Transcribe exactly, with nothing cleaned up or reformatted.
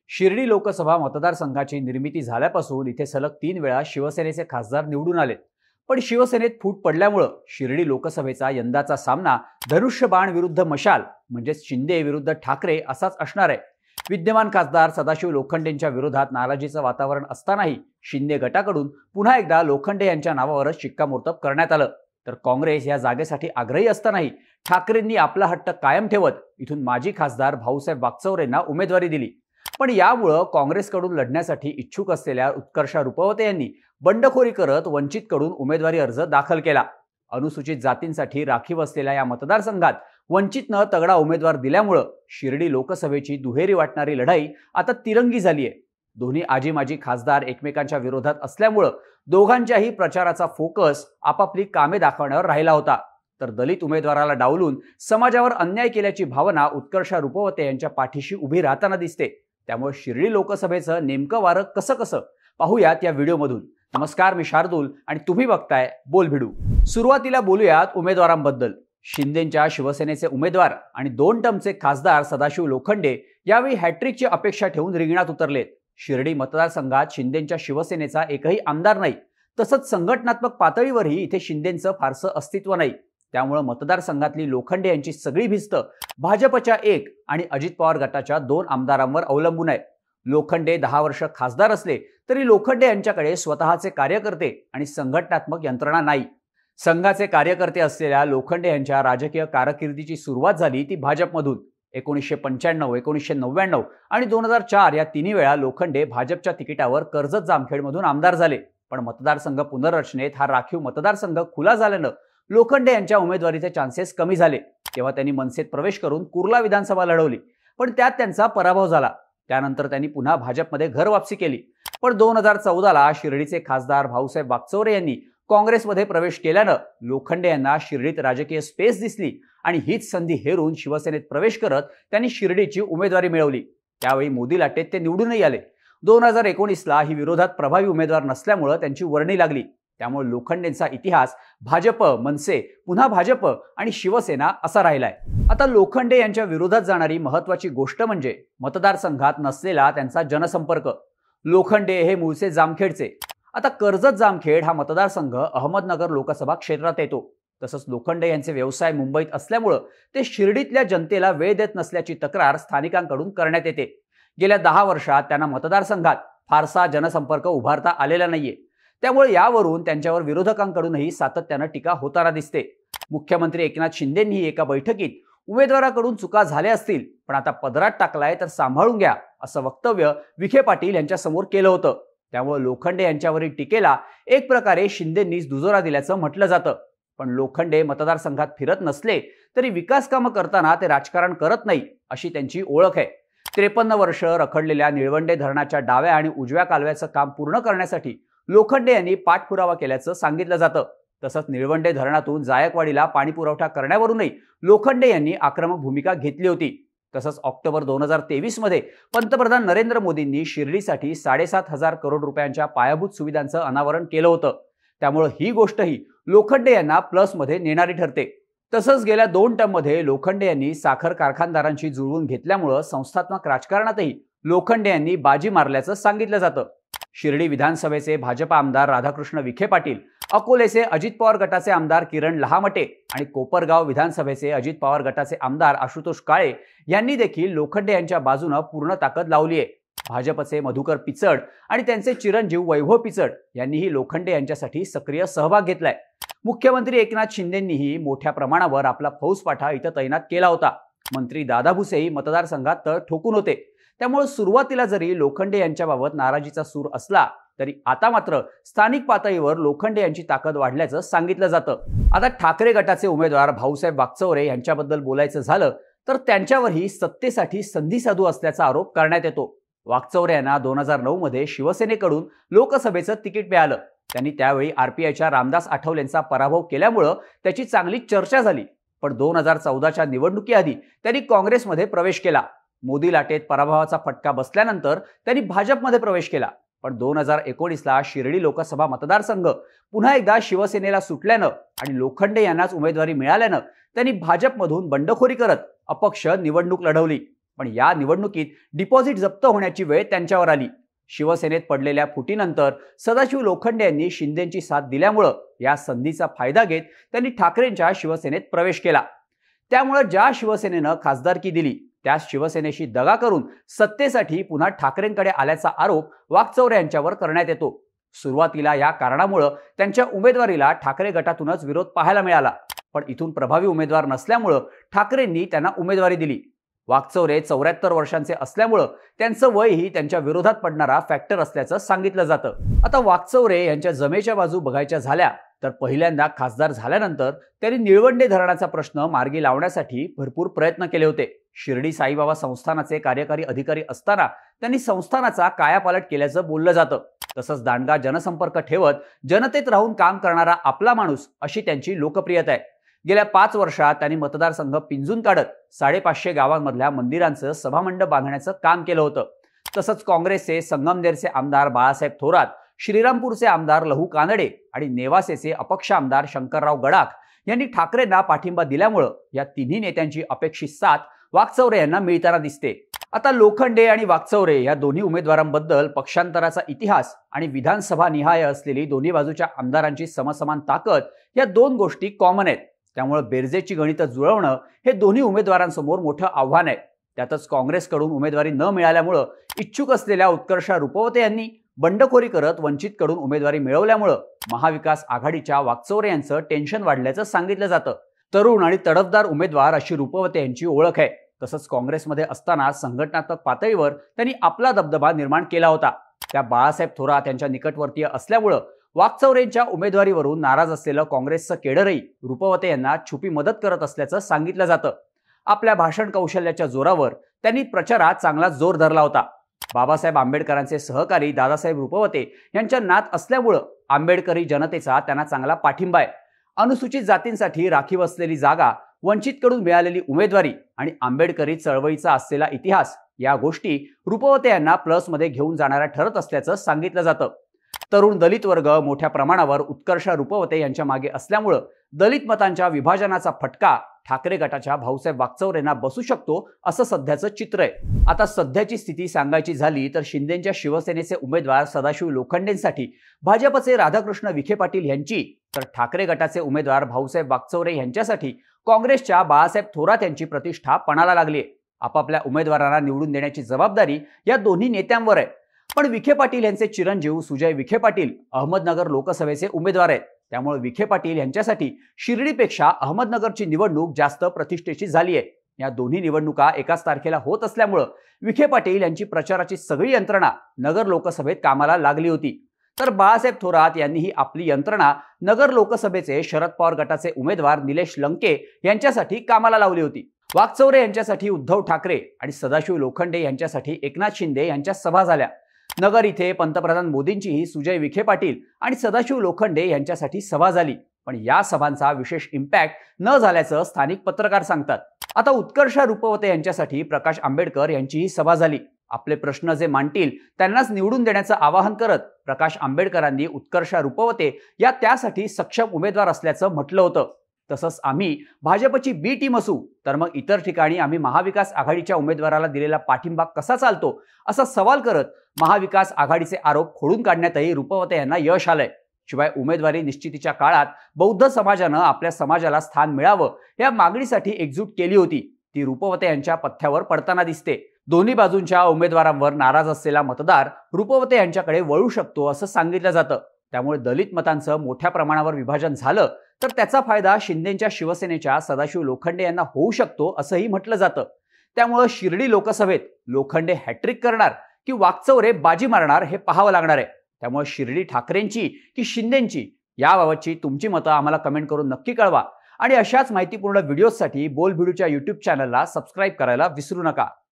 शिर्डी लोकसभा मतदारसंघाची निर्मिती झाल्यापासून इथे सलग तीन वेळा शिवसेनेचे खासदार निवडून आलेत. पण शिवसेनेत फूट पडल्यामुळे शिर्डी लोकसभेचा यंदाचा सामना धनुष्यबाण विरुद्ध मशाल म्हणजेच शिंदे विरुद्ध ठाकरे असाच असणार आहे. विद्यमान खासदार सदाशिव लोखंडेंच्या विरोधात नाराजीचं वातावरण असतानाही शिंदे गटाकडून पुन्हा एकदा लोखंडे यांच्या नावावरच शिक्कामोर्तब करण्यात आलं. तर काँग्रेस या जागेसाठी आग्रही असतानाही ठाकरेंनी आपला हट्ट कायम ठेवत इथून माजी खासदार भाऊसाहेब वागचौरेंना उमेदवारी दिली. पण यामुळे काँग्रेसकडून लढण्यासाठी इच्छुक असलेल्या उत्कर्षा रुपवते यांनी बंडखोरी करत वंचितकडून उमेदवारी अर्ज दाखल केला. अनुसूचित जातींसाठी राखीव असलेल्या या मतदारसंघात वंचितनं तगडा उमेदवार दिल्यामुळे शिर्डी लोकसभेची दुहेरी वाटणारी लढाई आता तिरंगी झाली आहे. दोन्ही आजी माजी खासदार एकमेकांच्या विरोधात असल्यामुळे दोघांच्याही प्रचाराचा फोकस आपापली कामे दाखवण्यावर राहिला होता. तर दलित उमेदवाराला डावलून समाजावर अन्याय केल्याची भावना उत्कर्षा रुपवते यांच्या पाठीशी उभी राहताना दिसते. त्यामुळे शिर्डी लोकसभेचं नेमकं वारं कसं कसं पाहूयात या व्हिडिओमधून. नमस्कार, मी शार्दूल आणि तुम्ही बघताय बोलभिडू. सुरुवातीला बोलूयात उमेदवारांबद्दल. शिंदेंच्या शिवसेनेचे उमेदवार आणि दोन टर्मचे खासदार सदाशिव लोखंडे यावेळी हॅट्रिकची अपेक्षा ठेवून रिंगणात उतरलेत. शिर्डी मतदारसंघात शिंदेंच्या शिवसेनेचा एकही आमदार नाही. तसंच संघटनात्मक पातळीवरही इथे शिंदेंचं फारसं अस्तित्व नाही. त्यामुळे मतदारसंघातली लोखंडे यांची सगळी भिस्त भाजपच्या एक आणि अजित पवार गटाच्या दोन आमदारांवर अवलंबून आहे. लोखंडे दहा वर्ष खासदार असले तरी लोखंडे यांच्याकडे स्वतःचे कार्यकर्ते आणि संघटनात्मक यंत्रणा नाही. संघाचे कार्यकर्ते असलेल्या लोखंडे यांच्या राजकीय कारकिर्दीची सुरुवात झाली ती भाजपमधून. एकोणीसशे पंच्याण्णव एकोणीसशे नव्याण्णव आणि दोन हजार चार या तिन्ही वेळा लोखंडे भाजपच्या तिकिटावर कर्जत जामखेडमधून आमदार झाले. पण मतदारसंघ पुनर्रचनेत हा राखीव मतदारसंघ खुला झाल्यानं लोखंडे यांच्या उमेदवारीचे चान्सेस कमी झाले. तेव्हा त्यांनी मनसेत प्रवेश करून कुर्ला विधानसभा लढवली, पण त्यात त्यांचा पराभव झाला. त्यानंतर त्यांनी पुन्हा भाजपमध्ये घर वापसी केली. पण दोन हजार चौदाला शिर्डीचे खासदार भाऊसाहेब वागचौरे यांनी काँग्रेसमध्ये प्रवेश केल्यानं लोखंडे यांना शिर्डीत राजकीय स्पेस दिसली आणि हीच संधी हेरून शिवसेनेत प्रवेश करत त्यांनी शिर्डीची उमेदवारी मिळवली. त्यावेळी मोदी लाटेत ते निवडूनही आले. दोन हजार एकोणीसला ही विरोधात प्रभावी उमेदवार नसल्यामुळे त्यांची वर्णी लागली. त्यामुळे लोखंडेंचा इतिहास भाजप, मनसे, पुन्हा भाजप आणि शिवसेना असा राहिलाय. आता लोखंडे यांच्या विरोधात जाणारी महत्वाची गोष्ट म्हणजे मतदारसंघात नसलेला त्यांचा जनसंपर्क. लोखंडे हे मूळचे जामखेडचे. आता कर्जत जामखेड हा मतदारसंघ अहमदनगर लोकसभा क्षेत्रात येतो. तसंच लोखंडे यांचे व्यवसाय मुंबईत असल्यामुळे ते शिर्डीतल्या जनतेला वेळ देत नसल्याची तक्रार स्थानिकांकडून करण्यात येते. गेल्या दहा वर्षात त्यांना मतदारसंघात फारसा जनसंपर्क उभारता आलेला नाहीये. त्यामुळे यावरून त्यांच्यावर विरोधकांकडूनही सातत्यानं टीका होताना दिसते. मुख्यमंत्री एकनाथ शिंदेंनी एका बैठकीत उमेदवाराकडून चुका झाल्या असतील पण आता पदरात टाकलाय तर सांभाळून घ्या असं वक्तव्य विखे पाटील यांच्या समोर केलं होतं. त्यामुळे लोखंडे यांच्यावरील टीकेला एक प्रकारे शिंदेंनीच दुजोरा दिल्याचं म्हटलं जातं. पण लोखंडे मतदारसंघात फिरत नसले तरी विकास कामं करताना ते राजकारण करत नाही अशी त्यांची ओळख आहे. त्रेपन्न वर्ष रखडलेल्या निळवंडे धरणाच्या डाव्या आणि उजव्या कालव्याचं काम पूर्ण करण्यासाठी लोखंडे यांनी पाठपुरावा केल्याचं सांगितलं जातं. तसंच निळवंडे धरणातून जायकवाडीला पाणी पुरवठा करण्यावरूनही लोखंडे यांनी आक्रमक भूमिका घेतली होती. तसंच ऑक्टोबर दोन हजार तेवीस मध्ये पंतप्रधान नरेंद्र मोदींनी शिर्डीसाठी साडेसात हजार करोड रुपयांच्या पायाभूत सुविधांचं अनावरण केलं होतं. त्यामुळे ही गोष्टही लोखंडे यांना प्लसमध्ये नेणारी ठरते. तसंच गेल्या दोन टर्ममध्ये लोखंडे यांनी साखर कारखानदारांशी जुळवून घेतल्यामुळे संस्थात्मक राजकारणातही लोखंडे यांनी बाजी मारल्याचं सांगितलं जातं. शिर्डी विधानसभेचे भाजप आमदार राधाकृष्ण विखे पाटील, अकोलेचे अजित पवार गटाचे आमदार किरण लहामटे आणि कोपरगाव विधानसभेचे अजित पवार गटाचे आमदार आशुतोष काळे यांनी देखील लोखंडे यांच्या बाजूने पूर्ण ताकद लावली आहे. भाजपचे मधुकर पिचड आणि त्यांचे चिरंजीव वैभव पिचड यांनीही लोखंडे यांच्यासाठी सक्रिय सहभाग घेतलाय. मुख्यमंत्री एकनाथ शिंदेंनीही मोठ्या प्रमाणावर आपला फौजपाठा इथं तैनात केला होता. मंत्री दादा भुसेही मतदारसंघात तळ ठोकून होते. त्यामुळे सुरुवातीला जरी लोखंडे यांच्याबाबत नाराजीचा सूर असला तरी आता मात्र स्थानिक पातळीवर लोखंडे यांची ताकद वाढल्याचं सांगितलं जातं. आता ठाकरे गटाचे उमेदवार भाऊसाहेब वागचौरे यांच्याबद्दल बोलायचं झालं तर त्यांच्यावरही सत्तेसाठी संधी साधू असल्याचा आरोप करण्यात येतो. वागचौरे यांना दोन हजार नऊ मध्ये शिवसेनेकडून लोकसभेचं तिकीट मिळालं. त्यांनी त्यावेळी आरपीआयच्या रामदास आठवलेंचा पराभव केल्यामुळं त्याची चांगली चर्चा झाली. पण दोन हजार चौदाच्या निवडणुकीआधी त्यांनी काँग्रेसमध्ये प्रवेश केला. मोदी लाटेत पराभवाचा फटका बसल्यानंतर त्यांनी भाजपमध्ये प्रवेश केला. पण दोन हजार एकोणीसला शिर्डी लोकसभा मतदारसंघ पुन्हा एकदा शिवसेनेला सुटल्यानं आणि लोखंडे यांनाच उमेदवारी मिळाल्यानं त्यांनी भाजपमधून बंडखोरी करत अपक्ष निवडणूक लढवली. पण या निवडणुकीत डिपॉझिट जप्त होण्याची वेळ त्यांच्यावर आली. शिवसेनेत पडलेल्या फुटीनंतर सदाशिव लोखंडे यांनी शिंदेंची साथ दिल्यामुळं या संधीचा फायदा घेत त्यांनी ठाकरेंच्या शिवसेनेत प्रवेश केला. त्यामुळे ज्या शिवसेनेनं खासदारकी दिली त्याच शिवसेनेशी दगा करून सत्तेसाठी पुन्हा ठाकरेंकडे आल्याचा आरोप वाकचौरे यांच्यावर करण्यात येतो. सुरुवातीला या कारणामुळे त्यांच्या उमेदवारीला ठाकरे गटातूनच विरोध पाहायला मिळाला, पण इथून प्रभावी उमेदवार नसल्यामुळे ठाकरेंनी त्यांना उमेदवारी दिली. वाकचौरे चौऱ्याहत्तर वर्षांचे असल्यामुळे त्यांचं वयही त्यांच्या विरोधात पडणारा फॅक्टर असल्याचं सांगितलं जातं. आता वाकचौरे यांच्या जमेच्या बाजू बघायच्या झाल्या तर पहिल्यांदा खासदार झाल्यानंतर त्यांनी निळवंडे धरणाचा प्रश्न मार्गी लावण्यासाठी भरपूर प्रयत्न केले होते. शिर्डी साईबाबा संस्थानाचे कार्यकारी अधिकारी असताना त्यांनी संस्थानाचा कायापालट केल्याचं बोललं जातं. तसंच दांडगा जनसंपर्क ठेवत जनतेत राहून काम करणारा आपला माणूस अशी त्यांची लोकप्रियता आहे. गेल्या पाच वर्षात त्यांनी मतदारसंघ पिंजून काढत साडेपाचशे गावांमधल्या मंदिरांचं सभामंडप बांधण्याचं काम केलं होतं. तसंच काँग्रेसचे संगमनेरचे आमदार बाळासाहेब थोरात, श्रीरामपूरचे आमदार लहू कानडे आणि नेवासेचे अपक्ष आमदार शंकरराव गडाख यांनी ठाकरेंना पाठिंबा दिल्यामुळे या तिन्ही नेत्यांची अपेक्षित साथ वाकचौरे यांना मिळताना दिसते. आता लोखंडे आणि वाकचौरे या दोन्ही उमेदवारांबद्दल पक्षांतराचा इतिहास आणि विधानसभा निहाय असलेली दोन्ही बाजूच्या आमदारांची समसमान ताकद या दोन गोष्टी कॉमन आहेत. त्यामुळे बेरजेची गणितं जुळवणं हे दोन्ही उमेदवारांसमोर मोठं आव्हान आहे. त्यातच काँग्रेसकडून उमेदवारी न मिळाल्यामुळे इच्छुक असलेल्या उत्कर्षा रुपवते यांनी बंडखोरी करत वंचितकडून उमेदवारी मिळवल्यामुळे महाविकास आघाडीच्या वाकचौरे यांचं टेन्शन वाढल्याचं सांगितलं जातं. तरुण आणि तडफदार उमेदवार अशी रुपवते यांची ओळख आहे. तसंच काँग्रेसमध्ये असताना संघटनात्मक पातळीवर त्यांनी आपला दबदबा निर्माण केला होता. त्या बाळासाहेब थोरात यांच्या निकटवर्तीय असल्यामुळे वाकचौरेंच्या उमेदवारीवरून नाराज असलेलं काँग्रेसचं केडरही रुपवते यांना छुपी मदत करत असल्याचं सांगितलं जातं. आपल्या भाषण कौशल्याच्या जोरावर त्यांनी प्रचारात चांगला जोर धरला होता. बाबासाहेब आंबेडकरांचे सहकारी दादासाहेब रुपवते यांच्या नात असल्यामुळं आंबेडकरी जनतेचा त्यांना चांगला पाठिंबा आहे. अनुसूचित जातींसाठी राखीव असलेली जागा, वंचितकडून मिळालेली उमेदवारी आणि आंबेडकरी चळवळीचा असलेला इतिहास या गोष्टी रुपवते यांना प्लसमध्ये घेऊन जाणाऱ्या ठरत असल्याचं सांगितलं जातं. तरुण दलित वर्ग मोठ्या प्रमाणावर उत्कर्षा रुपवते यांच्या मागे असल्यामुळं दलित मतांच्या विभाजनाचा फटका ठाकरे गटाच्या भाऊसाहेब वाकचौरेंना बसू शकतो असं सध्याचं चित्र आहे. आता सध्याची स्थिती सांगायची झाली तर शिंदेच्या शिवसेनेचे उमेदवार सदाशिव लोखंडेंसाठी भाजपचे राधाकृष्ण विखे पाटील यांची, तर ठाकरे गटाचे उमेदवार भाऊसाहेब वाकचौरे यांच्यासाठी काँग्रेसच्या बाळासाहेब थोरात यांची प्रतिष्ठा पणाला लागली आहे. आपापल्या उमेदवारांना निवडून देण्याची जबाबदारी या दोन्ही नेत्यांवर आहे. पण विखे पाटील यांचे चिरंजीव सुजय विखे पाटील अहमदनगर लोकसभेचे उमेदवार आहेत. त्यामुळे विखे पाटील यांच्यासाठी शिर्डीपेक्षा अहमदनगरची निवडणूक जास्त प्रतिष्ठेची झाली आहे. या दोन्ही निवडणुका एकाच तारखेला होत असल्यामुळे विखे पाटील यांची प्रचाराची सगळी यंत्रणा नगर लोकसभेत कामाला लागली होती. तर बाळासाहेब थोरात यांनीही आपली यंत्रणा नगर लोकसभेचे शरद पवार गटाचे उमेदवार निलेश लंके यांच्यासाठी कामाला लावली होती. वाकचौरे यांच्यासाठी उद्धव ठाकरे आणि सदाशिव लोखंडे यांच्यासाठी एकनाथ शिंदे यांच्या सभा झाल्या. नगर इथे पंतप्रधान मोदींचीही सुजय विखे पाटील आणि सदाशिव लोखंडे यांच्यासाठी सभा झाली. पण या सभांचा विशेष इम्पॅक्ट न झाल्याचं स्थानिक पत्रकार सांगतात. आता उत्कर्षा रुपवते यांच्यासाठी प्रकाश आंबेडकर यांचीही सभा झाली. आपले प्रश्न जे मांडतील त्यांनाच निवडून देण्याचं आवाहन करत प्रकाश आंबेडकरांनी उत्कर्षा रुपवते या त्यासाठी सक्षम उमेदवार असल्याचं म्हटलं होतं. तसंच आम्ही भाजपची बी टीम असू तर मग इतर ठिकाणी आम्ही महाविकास आघाडीच्या उमेदवाराला दिलेला पाठिंबा कसा चालतो असा सवाल करत महाविकास आघाडीचे आरोप खोडून काढण्यातही रुपवते यांना यश आलंय. शिवाय उमेदवारी निश्चितीच्या काळात बौद्ध समाजानं आपल्या समाजाला स्थान मिळावं या मागणीसाठी एकजूट केली होती. ती रुपवते यांच्या पथ्यावर पडताना दिसते. दोन्ही बाजूंच्या उमेदवारांवर नाराज असलेला मतदार रुपवते यांच्याकडे वळू शकतो असं सांगितलं जातं. त्यामुळे दलित मतांचं मोठ्या प्रमाणावर विभाजन झालं तर त्याचा फायदा शिंदेच्या शिवसेनेच्या सदाशिव लोखंडे यांना होऊ शकतो असंही म्हटलं जातं. त्यामुळे शिर्डी लोकसभेत लोखंडे हॅट्रिक करणार की वाकचौरे बाजी मारणार हे पाहावं लागणार आहे. त्यामुळे शिर्डी ठाकरेंची की शिंदेची याबाबतची तुमची मतं आम्हाला कमेंट करून नक्की कळवा आणि अशाच माहितीपूर्ण व्हिडिओसाठी बोल भिडूच्या यूट्यूब चॅनलला सबस्क्राईब करायला विसरू नका.